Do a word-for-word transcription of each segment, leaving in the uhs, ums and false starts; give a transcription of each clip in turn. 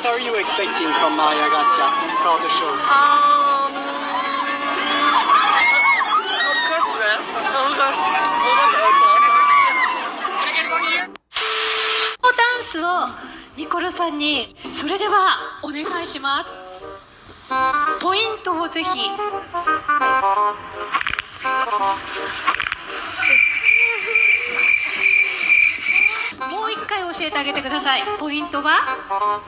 What are you expecting from my ragazza for the show? Um, of course, man. Oh, God. Oh, God. ダンスをニコルさんにそれではお願いします。ポイントをぜひ。もう一回教えてあげてください。ポイントは？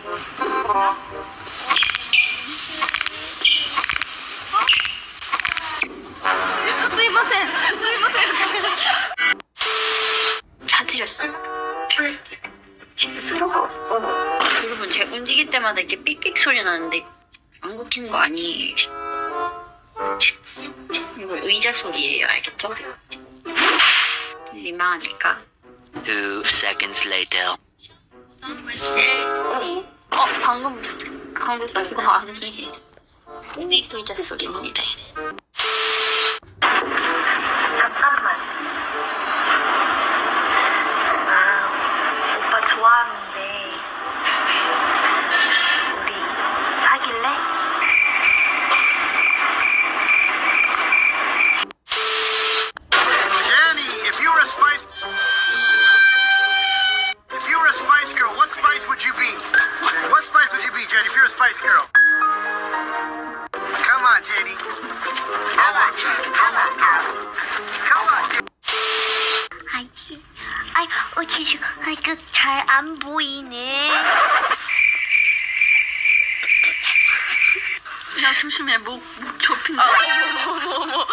すいません、すいません。잘 들렸어요. 여러분, 제가 움직일 때마다 이렇게 삑삑 소리 나는데 안 걷히는 거 아니에요. 이거 의자 소리예요, 알겠죠? 민망하니까. Two seconds later. 어, 방금 한국 가서 아니 삑삑 의자 소리입니다. 잠깐만. 아, 오빠 좋아하는데 우리 사귈래? Jenny, if you were a spice, if you were a Spice Girl, what spice would you be? What spice would you be, Jenny, if you're a Spice Girl? Come on, Jenny. Come on, Jenny. Come on, come on. 아이씨, 아이, 어, 지수, 아이고, 잘 안 보이네. 야, 조심해. 목, 목 좁힌다. 어머, 어머, 어머.